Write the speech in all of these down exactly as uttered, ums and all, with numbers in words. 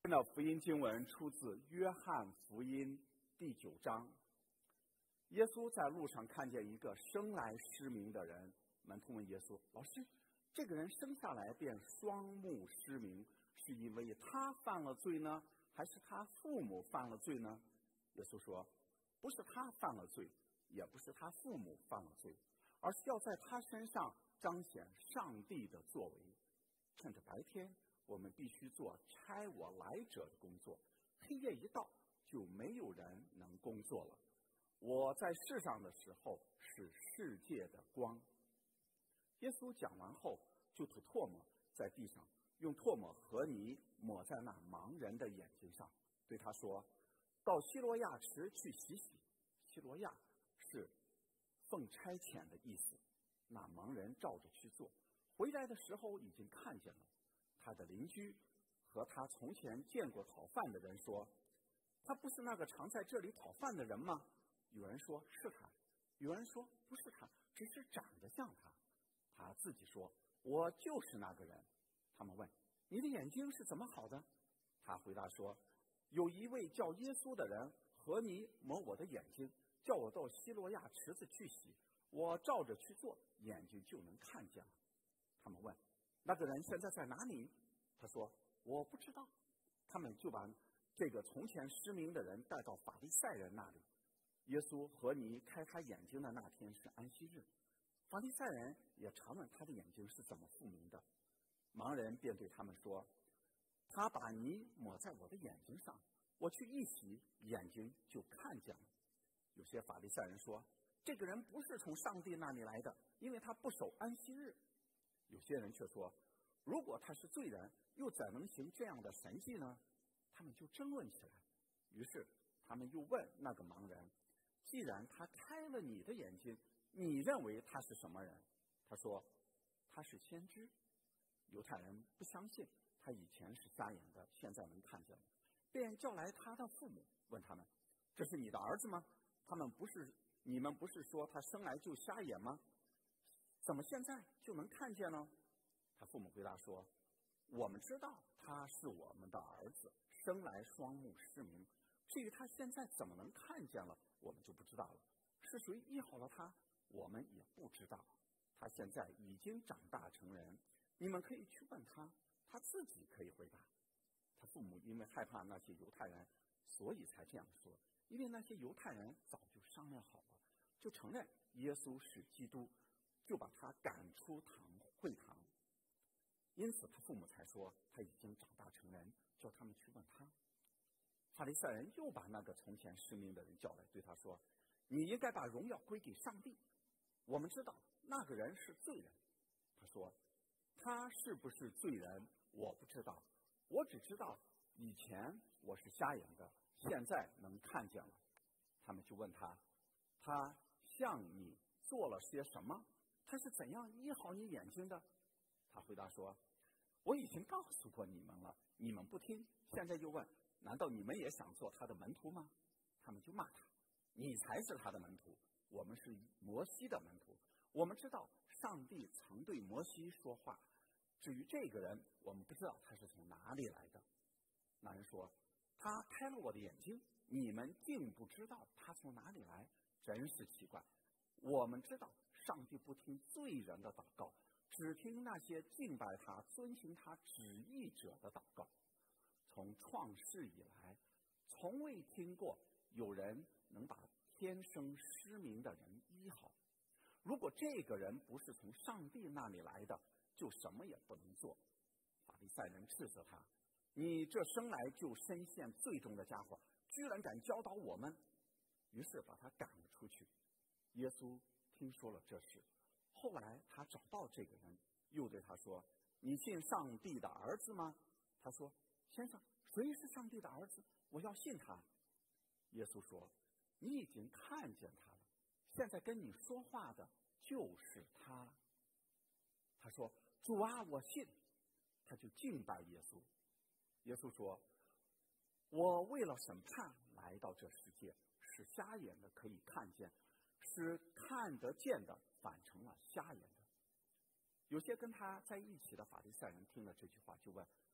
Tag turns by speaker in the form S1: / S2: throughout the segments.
S1: 的福音经文出自约翰福音第九章。耶稣在路上看见一个生来失明的人，门徒问耶稣：“老师，这个人生下来便双目失明，是因为他犯了罪呢，还是他父母犯了罪呢？”耶稣说：“不是他犯了罪，也不是他父母犯了罪，而是要在他身上彰显上帝的作为。趁着白天，我们必须做差我来者的工作，黑夜一到，就没有人能工作了。我在世上的时候是世界的光。”耶稣讲完后，就吐唾沫在地上，用唾沫和泥抹在那盲人的眼睛上，对他说：“到希罗亚池去洗洗。”希罗亚是奉差遣的意思。那盲人照着去做，回来的时候已经看见了。他的邻居和他从前见过讨饭的人说：“他不是那个常在这里讨饭的人吗？”有人说是他，有人说不是他，只是长得像他。他自己说：“我就是那个人。”他们问：“你的眼睛是怎么好的？”他回答说：“有一位叫耶稣的人和泥抹我的眼睛，叫我到希罗亚池子去洗，我照着去做，眼睛就能看见了。”他们问：“那个人现在在哪里？”他说：“我不知道。”他们就把这个从前失明的人带到法利赛人那里。耶稣和泥开他眼睛的那天是安息日，法利赛人也查问他的眼睛是怎么复明的。盲人便对他们说：“他把泥抹在我的眼睛上，我去一洗，眼睛就看见了。”有些法利赛人说：“这个人不是从上帝那里来的，因为他不守安息日。”有些人却说：“如果他是罪人，又怎能行这样的神迹呢？”他们就争论起来。于是他们又问那个盲人：“既然他开了你的眼睛，你认为他是什么人？”他说：“他是先知。”犹太人不相信他以前是瞎眼的，现在能看见了，便叫来他的父母，问他们：“这是你的儿子吗？他们不是你们不是说他生来就瞎眼吗？怎么现在就能看见呢？”他父母回答说：“我们知道他是我们的儿子，生来双目失明。至于他现在怎么能看见了，我们就不知道了。是谁医好了他，我们也不知道。他现在已经长大成人，你们可以去问他，他自己可以回答。”他父母因为害怕那些犹太人，所以才这样说。因为那些犹太人早就商量好了，就承认耶稣是基督，就把他赶出堂会堂。因此他父母才说他已经长大成人，叫他们去问他。法利赛人又把那个从前失明的人叫来，对他说：“你应该把荣耀归给上帝。我们知道那个人是罪人。”他说：“他是不是罪人，我不知道，我只知道以前我是瞎眼的，现在能看见了。”他们就问他：“他向你做了些什么？他是怎样医好你眼睛的？”他回答说：“我已经告诉过你们了，你们不听，现在又问，难道你们也想做他的门徒吗？”他们就骂他：“你才是他的门徒，我们是摩西的门徒。我们知道上帝曾对摩西说话，至于这个人，我们不知道他是从哪里来的。”那人说：“他开了我的眼睛，你们竟不知道他从哪里来，真是奇怪。我们知道上帝不听罪人的祷告，只听那些敬拜他、遵行他旨意者的祷告。从创世以来，从未听过有人能把天生失明的人医好。如果这个人不是从上帝那里来的，就什么也不能做。”法利赛人斥责他：“你这生来就深陷罪中的家伙，居然敢教导我们！”于是把他赶了出去。耶稣听说了这事，后来他找到这个人，又对他说：“你信上帝的儿子吗？”他说：“先生，谁是上帝的儿子？我要信他。”耶稣说：“你已经看见他了，现在跟你说话的就是他。”他说：“主啊，我信。”他就敬拜耶稣。耶稣说：“我为了审判来到这世界，使瞎眼的可以看见，使看得见的反成了瞎眼的。”有些跟他在一起的法利赛人听了这句话，就问：“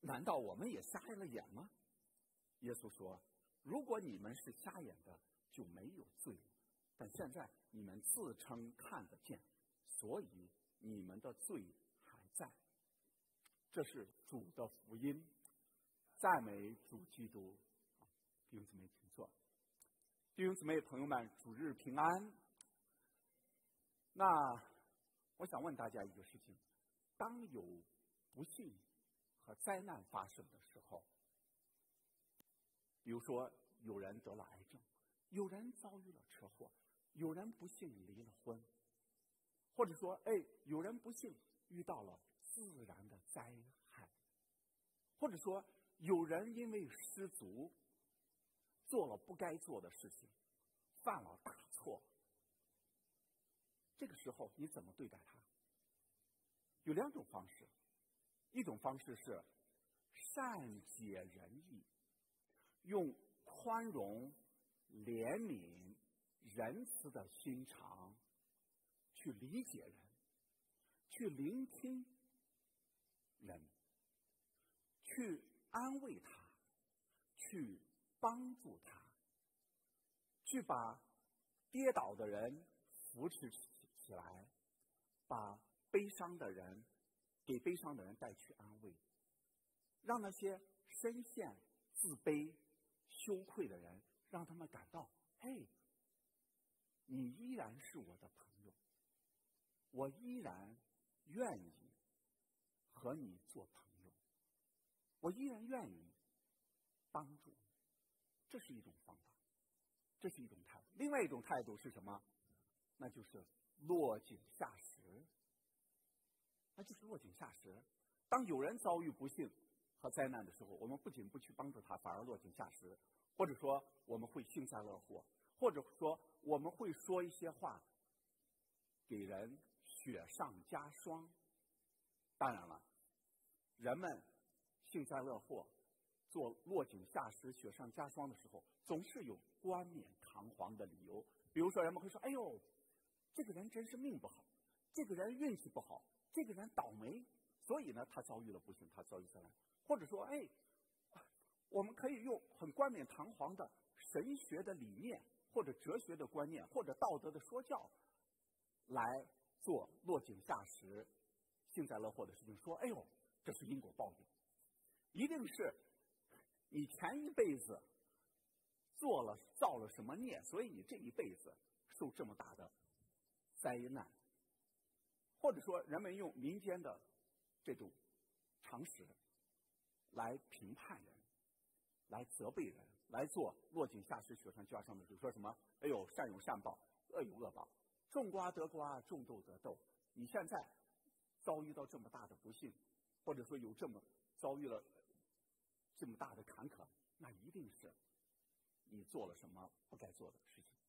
S1: 难道我们也瞎了眼吗？耶稣说，如果你们是瞎眼的，就没有罪了。但现在你们自称看得见，所以你们的罪还在。这是主的福音，赞美主基督。弟兄姊妹请坐。弟兄姊妹朋友们，主日平安。那我想问大家一个事情，当有不幸和灾难发生的时候，比如说有人得了癌症，有人遭遇了车祸，有人不幸离了婚，或者说哎，有人不幸遇到了自然的灾害，或者说有人因为失足做了不该做的事情，犯了大错，这个时候你怎么对待他？有两种方式，一种方式是善解人意，用宽容、怜悯、仁慈的心肠去理解人，去聆听人，去安慰他，去帮助他，去把跌倒的人扶持起来，把悲伤的人给悲伤的人带去安慰，让那些深陷自卑羞愧的人，让他们感到，嘿，你依然是我的朋友，我依然愿意和你做朋友，我依然愿意帮助你。这是一种方法，这是一种态度。另外一种态度是什么？那就是落井下石。那就是落井下石。当有人遭遇不幸和灾难的时候，我们不仅不去帮助他，反而落井下石，或者说我们会幸灾乐祸，或者说我们会说一些话给人雪上加霜。当然了，人们幸灾乐祸做落井下石、雪上加霜的时候，总是有冠冕堂皇的理由。比如说人们会说，哎呦，这个人真是命不好，这个人运气不好，这个人倒霉，所以呢他遭遇了不幸，他遭遇灾难。或者说，哎，我们可以用很冠冕堂皇的神学的理念，或者哲学的观念，或者道德的说教来做落井下石、幸灾乐祸的事情，说，哎呦，这是因果报应，一定是你前一辈子做了造了什么孽，所以你这一辈子受这么大的灾难。或者说人们用民间的这种常识来评判人，来责备人，来做落井下石、雪上加霜的事，说什么，哎呦，善有善报，恶有恶报，种瓜得瓜，种豆得豆。你现在遭遇到这么大的不幸，或者说有这么遭遇了这么大的坎坷，那一定是你做了什么不该做的事情。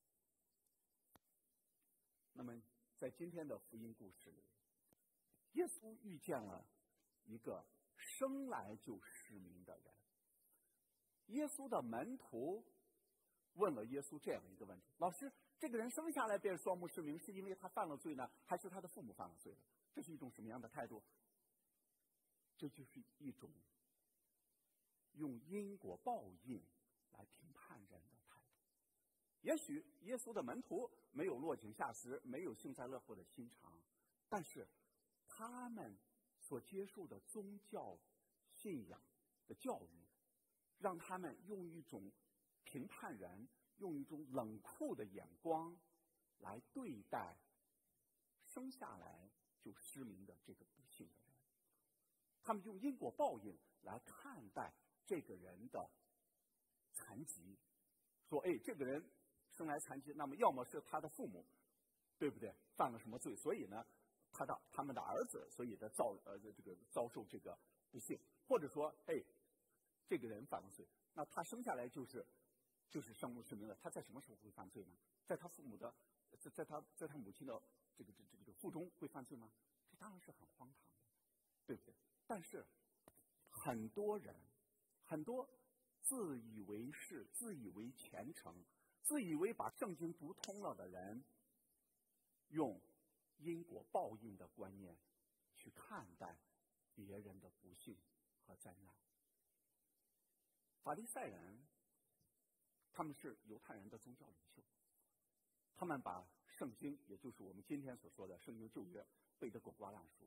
S1: 那么在今天的福音故事里，耶稣遇见了一个生来就失明的人。耶稣的门徒问了耶稣这样一个问题，老师，这个人生下来便双目失明，是因为他犯了罪呢，还是他的父母犯了罪呢？这是一种什么样的态度？这就是一种用因果报应来评判人的态度。也许耶稣的门徒没有落井下石，没有幸灾乐祸的心肠，但是他们所接受的宗教信仰的教育，让他们用一种评判人、用一种冷酷的眼光来对待生下来就失明的这个不幸的人。他们用因果报应来看待这个人的残疾，说，哎，这个人生来残疾，那么要么是他的父母，对不对，犯了什么罪，所以呢他的他们的儿子，所以的遭呃这个遭受这个不幸，或者说，哎，这个人犯了罪，那他生下来就是就是双目失明的，他在什么时候会犯罪呢？在他父母的在在他在他母亲的这个这这个腹中会犯罪吗？这当然是很荒唐的，对不对？但是很多人，很多自以为是、自以为虔诚、自以为把圣经读通了的人，用因果报应的观念去看待别人的不幸和灾难。法利赛人，他们是犹太人的宗教领袖，他们把圣经，也就是我们今天所说的圣经旧约，背得滚瓜烂熟。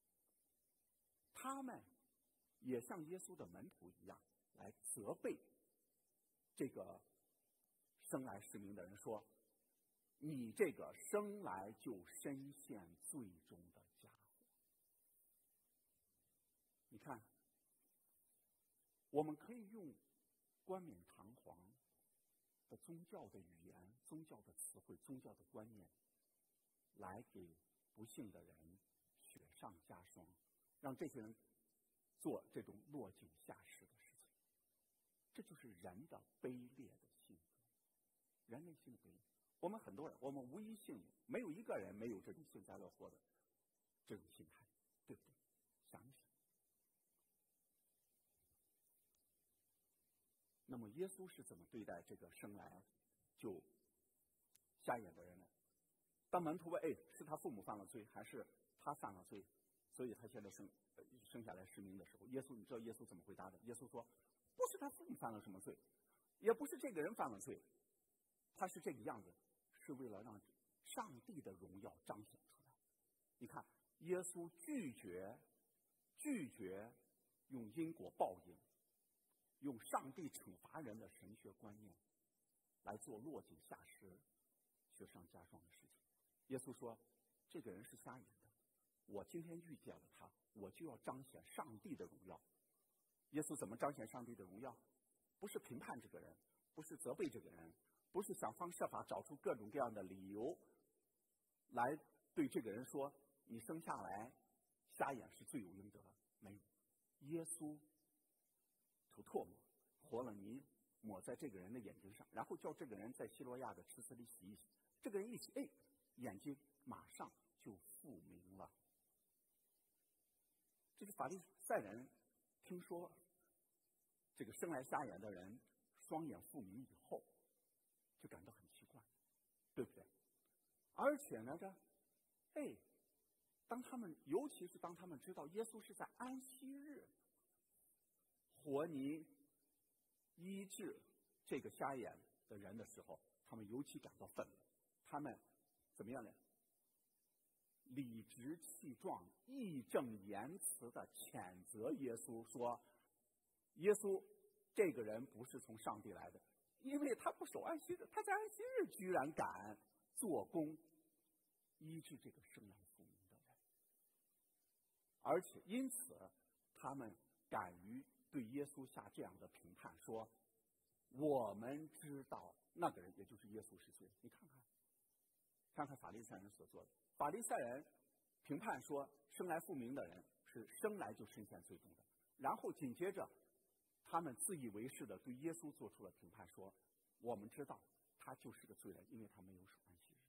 S1: 他们也像耶稣的门徒一样，来责备这个生来失明的人，说：“你这个生来就深陷罪中的家伙。”你看，我们可以用冠冕堂皇的宗教的语言、宗教的词汇、宗教的观念，来给不幸的人雪上加霜，让这些人做这种落井下石的事情。这就是人的卑劣的性格，人类性的卑劣。我们很多人，我们无一幸免，没有一个人没有这种幸灾乐祸的这种心态，对不对？想一想。那么耶稣是怎么对待这个生来就瞎眼的人呢？当门徒问：“哎，是他父母犯了罪，还是他犯了罪，所以他现在生生下来失明的时候，耶稣，你知道耶稣怎么回答的？耶稣说：“不是他父母犯了什么罪，也不是这个人犯了罪，他是这个样子，是为了让上帝的荣耀彰显出来。”你看，耶稣拒绝拒绝用因果报应，用上帝惩罚人的神学观念来做落井下石、雪上加霜的事情。耶稣说：“这个人是瞎眼的，我今天遇见了他，我就要彰显上帝的荣耀。”耶稣怎么彰显上帝的荣耀？不是评判这个人，不是责备这个人，不是想方设法找出各种各样的理由来对这个人说：“你生下来瞎眼是罪有应得。”没有，耶稣吐唾沫、和了泥抹在这个人的眼睛上，然后叫这个人在希罗亚的池子里洗一洗。这个人一洗，哎，眼睛马上就复明了。这是法利赛人听说这个生来瞎眼的人双眼复明以后，就感到很奇怪，对不对？而且呢，这，哎，当他们，尤其是当他们知道耶稣是在安息日和泥医治这个瞎眼的人的时候，他们尤其感到愤怒。他们怎么样呢？理直气壮、义正言辞地谴责耶稣，说：“耶稣这个人不是从上帝来的，因为他不守安息日，他在安息日居然敢做工医治这个生来复明的人。”而且因此，他们敢于对耶稣下这样的评判，说：“我们知道那个人，也就是耶稣是罪。”你看看，看看法利赛人所做的。法利赛人评判说，生来复明的人是生来就深陷罪中的。然后紧接着，他们自以为是的对耶稣做出了评判，说：“我们知道他就是个罪人，因为他没有守安息日。”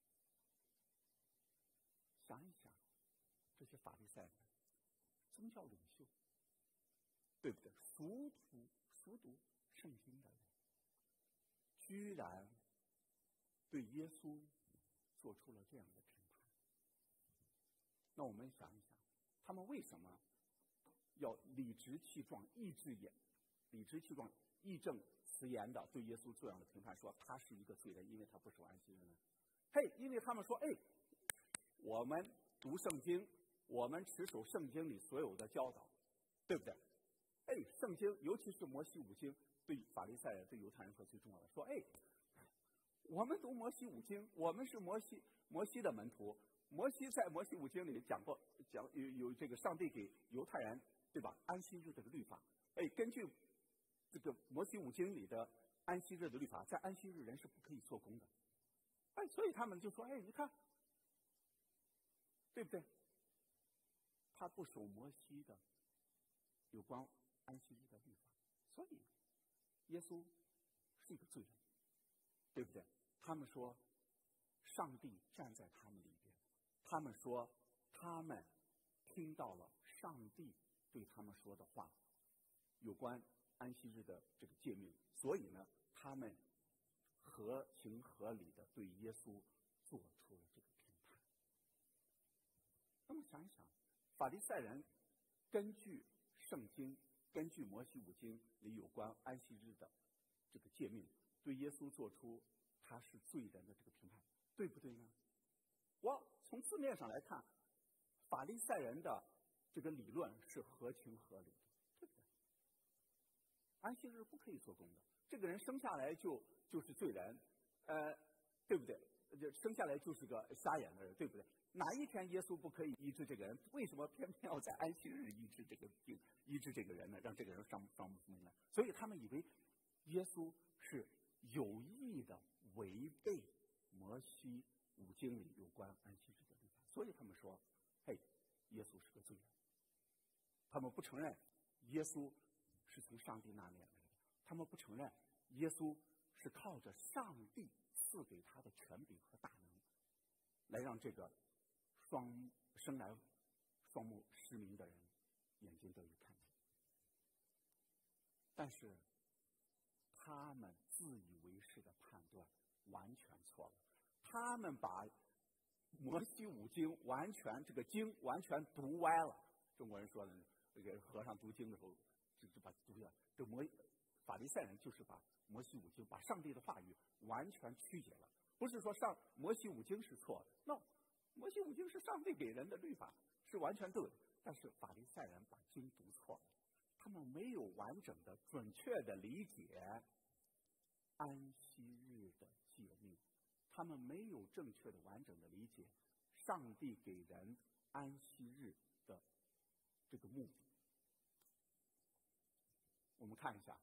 S1: 想一想，这些法利赛人、宗教领袖，对不对？熟读熟读圣经的人，居然对耶稣做出了这样的评判。那我们想一想，他们为什么要理直气壮、义正言理直气壮、义正辞严的对耶稣这样的评判，说他是一个罪人，因为他不守安息日呢？嘿，因为他们说，哎，我们读圣经，我们持守圣经里所有的教导，对不对？哎，圣经，尤其是摩西五经，对法利赛人、对犹太人说最重要的，说，哎，我们读摩西五经，我们是摩西摩西的门徒。摩西在摩西五经里讲过，讲有有这个上帝给犹太人，对吧？安息日这个律法，哎，根据这个摩西五经里的安息日的律法，在安息日人是不可以做工的。哎，所以他们就说，哎，你看，对不对？他不守摩西的有关安息日的律法，所以耶稣是一个罪人，对不对？他们说上帝站在他们里边，他们说他们听到了上帝对他们说的话，有关安息日的这个诫命，所以呢，他们合情合理的对耶稣做出了这个评判。那么想一想，法利赛人根据圣经根据摩西五经里有关安息日的这个诫命，对耶稣做出他是罪人的这个评判，对不对呢？我从字面上来看，法利赛人的这个理论是合情合理的，对不对？安息日不可以做工的，这个人生下来就就是罪人，呃，对不对？就生下来就是个瞎眼的人，对不对？哪一天耶稣不可以医治这个人？为什么偏偏要在安息日医治这个病、医治这个人呢？让这个人上上不明呢？所以他们以为耶稣是有意的违背摩西五经里有关安息日的律法，所以他们说：“嘿，耶稣是个罪人。”他们不承认耶稣是从上帝那里来的，他们不承认耶稣是靠着上帝赐给他的权柄和大能，来让这个双生来双目失明的人眼睛得以看见。但是他们自以为是的判断完全错了，他们把摩西五经完全这个经完全读歪了。中国人说的，这个和尚读经的时候，就就把读了。这摩法利赛人就是把摩西五经，把上帝的话语完全曲解了。不是说上摩西五经是错的 ，no， 摩西五经是上帝给人的律法，是完全对的。但是法利赛人把经读错了，他们没有完整的、准确的理解安息日的诫命，他们没有正确的、完整的理解上帝给人安息日的这个目的。我们看一下，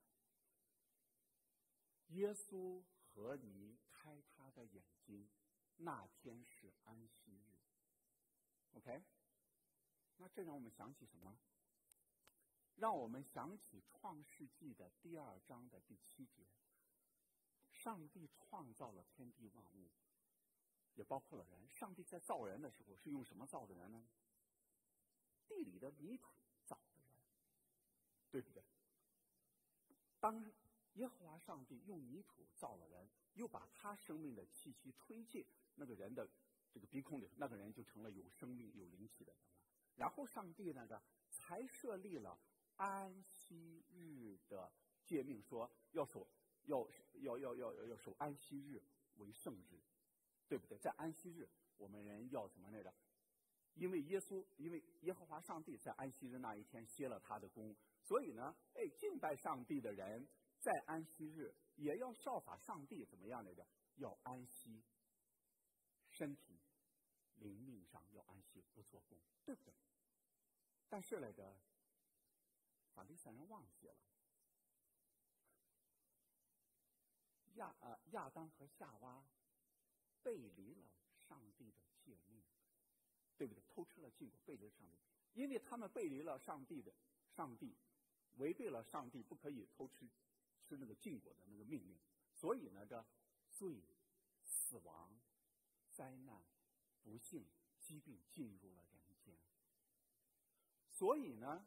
S1: 耶稣和你开他的眼睛，那天是安息日。OK， 那这让我们想起什么？让我们想起创世纪的第二章的第七节。上帝创造了天地万物，也包括了人。上帝在造人的时候是用什么造的人呢？地里的泥土造的人，对不对？当耶和华上帝用泥土造了人，又把他生命的气息吹进那个人的这个鼻孔里，那个人就成了有生命、有灵气的人了。然后上帝那个才设立了安息日的诫命，说要守要要要要要守安息日为圣日，对不对？在安息日，我们人要什么来着？因为耶稣，因为耶和华上帝在安息日那一天歇了他的功，所以呢，哎，敬拜上帝的人在安息日也要效法上帝，怎么样来着？要安息，身体、灵命上要安息，不做工，对不对？但是来着，法利赛人忘记了，亚呃亚当和夏娃背离了上帝的诫命，对不对？偷吃了禁果，背离了上帝，因为他们背离了上帝的上帝，违背了上帝不可以偷吃吃那个禁果的那个命令，所以呢，这罪、死亡、灾难、不幸、疾病进入了人间。所以呢，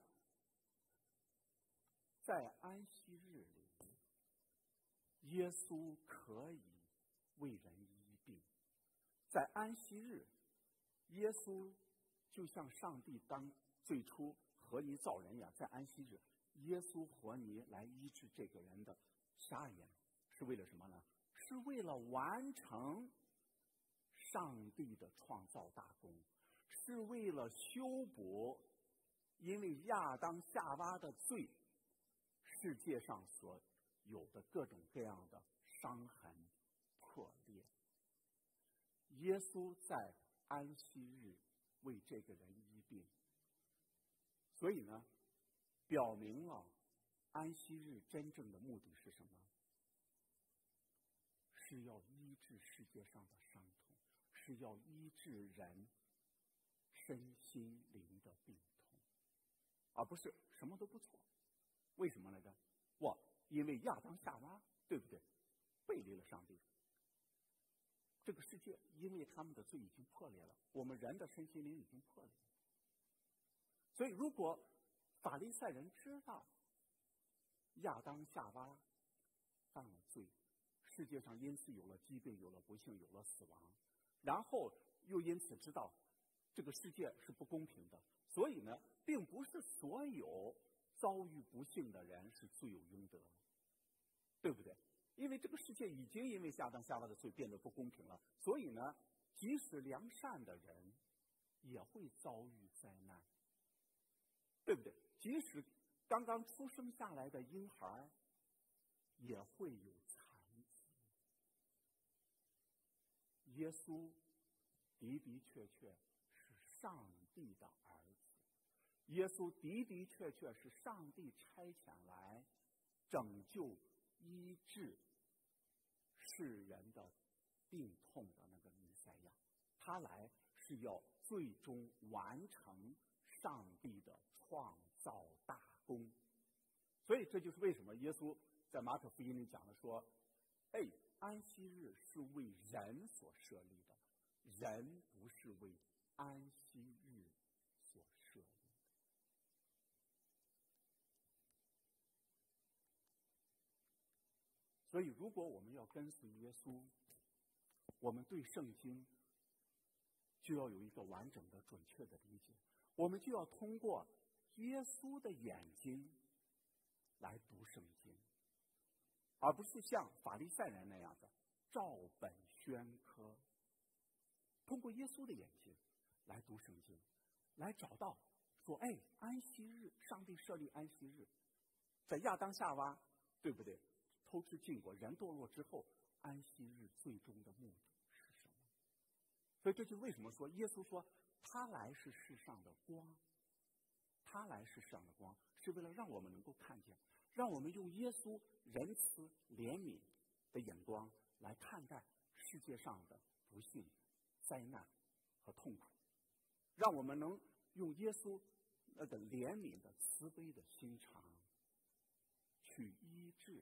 S1: 在安息日里，耶稣可以为人医病。在安息日，耶稣就像上帝当最初和泥造人一样，在安息日，耶稣和泥来医治这个人的瞎眼，是为了什么呢？是为了完成上帝的创造大功，是为了修补因为亚当夏娃的罪，世界上所有的各种各样的伤痕破裂。耶稣在安息日为这个人医病，所以呢，表明了安息日真正的目的是什么？是要医治世界上的伤痛，是要医治人身心灵的病痛，而不是什么都不错。为什么来着？哇，因为亚当夏娃，对不对？背离了上帝，这个世界因为他们的罪已经破裂了，我们人的身心灵已经破裂了。所以如果法利赛人知道亚当夏娃犯了罪，世界上因此有了疾病，有了不幸，有了死亡，然后又因此知道这个世界是不公平的，所以呢，并不是所有遭遇不幸的人是罪有应得，对不对？因为这个世界已经因为亚当夏娃的罪变得不公平了，所以呢，即使良善的人也会遭遇灾难，对不对？即使刚刚出生下来的婴孩也会有残疾。耶稣的的确确是上帝的儿子，耶稣的的确确是上帝差遣来拯救医治世人的病痛的那个弥赛亚，他来是要最终完成上帝的创造大功。所以这就是为什么耶稣在马可福音里讲的说，哎，安息日是为人所设立的，人不是为安息日所设立的。所以如果我们要跟随耶稣，我们对圣经就要有一个完整的准确的理解，我们就要通过耶稣的眼睛来读圣经，而不是像法利赛人那样的照本宣科。通过耶稣的眼睛来读圣经，来找到说，哎，安息日，上帝设立安息日，在亚当夏娃，对不对？偷吃禁果，人堕落之后，安息日最终的目的是什么？所以这就是为什么说耶稣说他来是世上的光，他来是世上的光，是为了让我们能够看见，让我们用耶稣仁慈怜悯的眼光来看待世界上的不幸、灾难和痛苦，让我们能用耶稣那个怜悯的慈悲的心肠去医治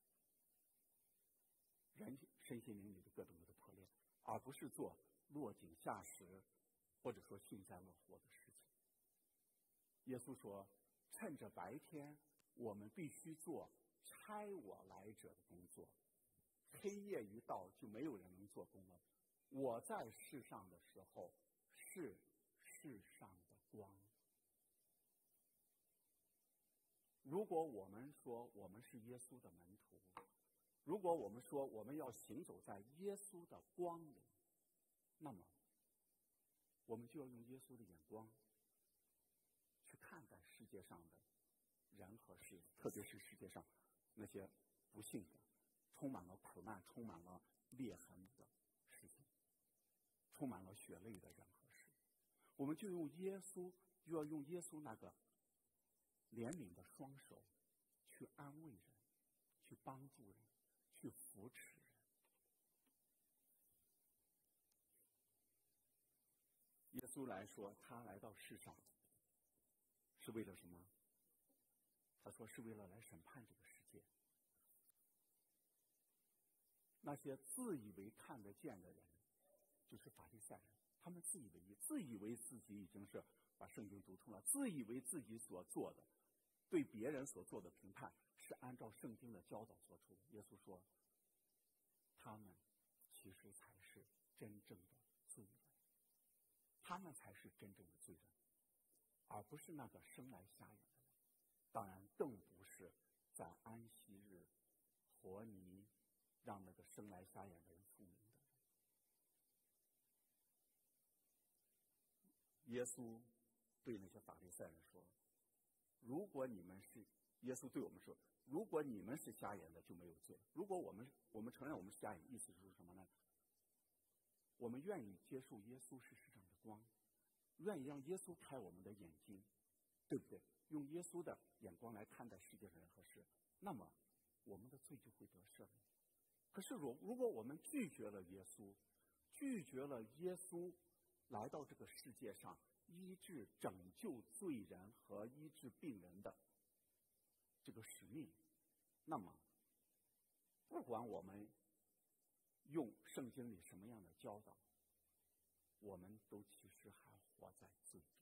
S1: 人身心灵里的各种的破裂，而不是做落井下石或者说幸灾乐祸的事情。耶稣说，趁着白天我们必须做差我来者的工作，黑夜一到就没有人能做工了。我在世上的时候是世上的光。如果我们说我们是耶稣的门徒，如果我们说我们要行走在耶稣的光里，那么我们就要用耶稣的眼光去看待世界上的人和事，特别是世界上那些不幸的、充满了苦难、充满了裂痕的事情，充满了血泪的人和事。我们就用耶稣，就要用耶稣那个怜悯的双手去安慰人，去帮助人，去扶持人。耶稣来说，他来到世上是为了什么？他说是为了来审判这个世界。那些自以为看得见的人，就是法利赛人，他们自以为意，自以为自己已经是把圣经读通了，自以为自己所做的，对别人所做的评判是按照圣经的教导做出的。耶稣说，他们其实才是真正的罪人，他们才是真正的罪人，而不是那个生来瞎眼的人，当然更不是在安息日活泥让那个生来瞎眼的人复明的人。耶稣对那些法利赛人说，如果你们是，耶稣对我们说，如果你们是瞎眼的就没有罪。如果我们我们承认我们是瞎眼，意思是什么呢？我们愿意接受耶稣是世上的光，愿意让耶稣开我们的眼睛，对不对？用耶稣的眼光来看待世界的人和事，那么我们的罪就会得赦免。可是如如果我们拒绝了耶稣，拒绝了耶稣来到这个世界上医治拯救罪人和医治病人的这个使命，那么不管我们用圣经里什么样的教导，我们都其实还活在罪中。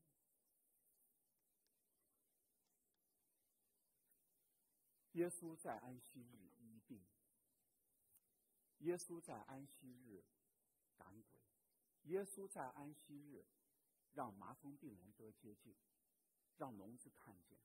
S1: 耶稣在安息日医病，耶稣在安息日赶鬼，耶稣在安息日让麻风病人得洁净，让聋子看见，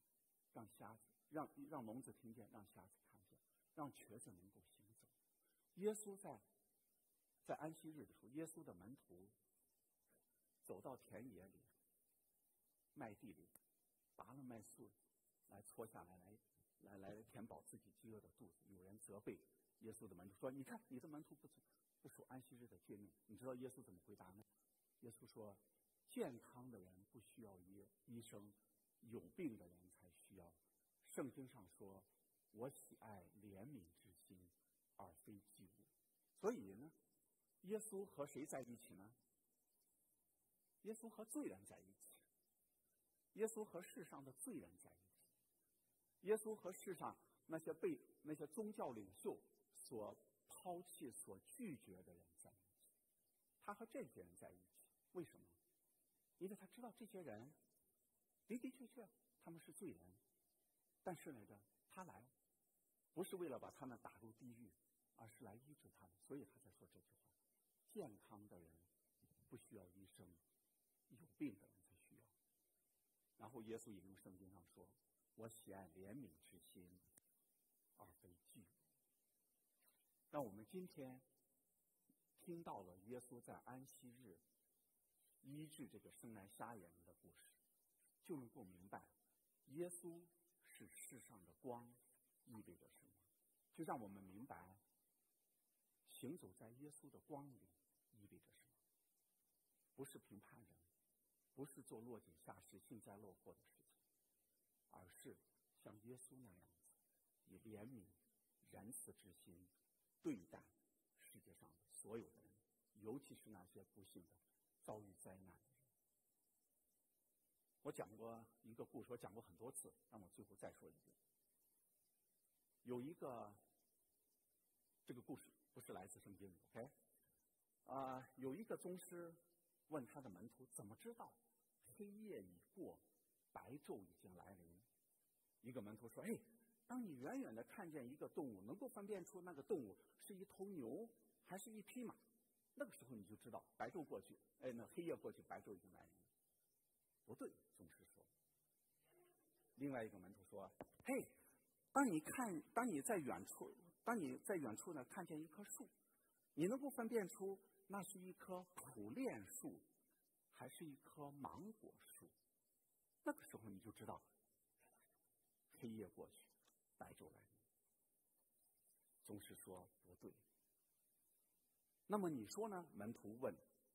S1: 让瞎子让让聋子听见，让瞎子看见，让瘸子能够行走。耶稣在在安息日的时候，耶稣的门徒走到田野里、麦地里，拔了麦穗来搓下来，来来来填饱自己饥饿的肚子。有人责备耶稣的门徒说：“你看，你的门徒不不守安息日的诫命。”你知道耶稣怎么回答呢？耶稣说：“健康的人不需要医医生，有病的人才需要。圣经上说，我喜爱怜悯之心，而非祭物。”所以呢，耶稣和谁在一起呢？耶稣和罪人在一起，耶稣和世上的罪人在一起，耶稣和世上那些被那些宗教领袖所抛弃、所拒绝的人在一起。他和这些人在一起，为什么？因为他知道这些人的的确确他们是罪人，但是来着，他来不是为了把他们打入地狱，而是来医治他们，所以他才说这句话：健康的人不需要医生，有病的人才需要。然后耶稣引用圣经上说：“我喜爱怜悯之心，而非祭物。”让我们今天听到了耶稣在安息日医治这个生来瞎眼的故事，就能够明白耶稣是世上的光意味着什么，就让我们明白行走在耶稣的光里意味着什么。不是评判人，不是做落井下石、幸灾乐祸的事情，而是像耶稣那样子，以怜悯、仁慈之心对待世界上的所有的人，尤其是那些不幸的遭遇灾难的人。我讲过一个故事，我讲过很多次，让我最后再说一遍。有一个这个故事不是来自圣经 ，OK？ 啊、呃，有一个宗师问他的门徒，怎么知道黑夜已过，白昼已经来临？一个门徒说：“哎，当你远远的看见一个动物，能够分辨出那个动物是一头牛还是一匹马，那个时候你就知道白昼过去，哎，那黑夜过去，白昼已经来临。”不对，宗师说。另外一个门徒说：“嘿，当你看，当你在远处，当你在远处呢看见一棵树，你能够分辨出那是一棵苦楝树，还是一棵芒果树，那个时候你就知道黑夜过去，白昼来临。”宗师说：“不对。”那么你说呢？门徒问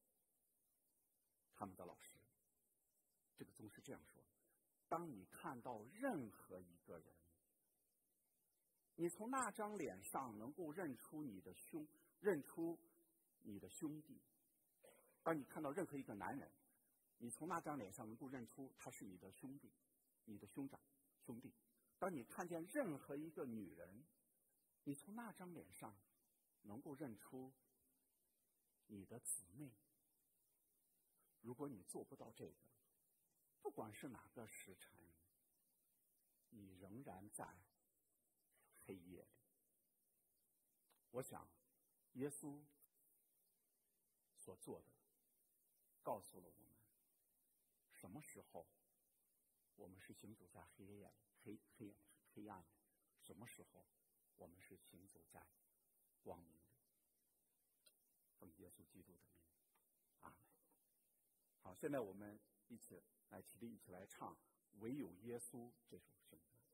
S1: 他们的老师。这个宗师这样说：“当你看到任何一个人，你从那张脸上能够认出你的兄，认出你的兄弟。当你看到任何一个男人，你从那张脸上能够认出他是你的兄弟，你的兄长兄弟。当你看见任何一个女人，你从那张脸上能够认出你的姊妹。如果你做不到这个，不管是哪个时辰，你仍然在黑夜里。”我想，耶稣所做的，告诉了我们，什么时候我们是行走在黑夜里、黑黑黑暗里，什么时候我们是行走在光明里。奉耶稣基督的名，阿门。好，现在我们一起来起立，一起来唱《唯有耶稣》这首圣歌。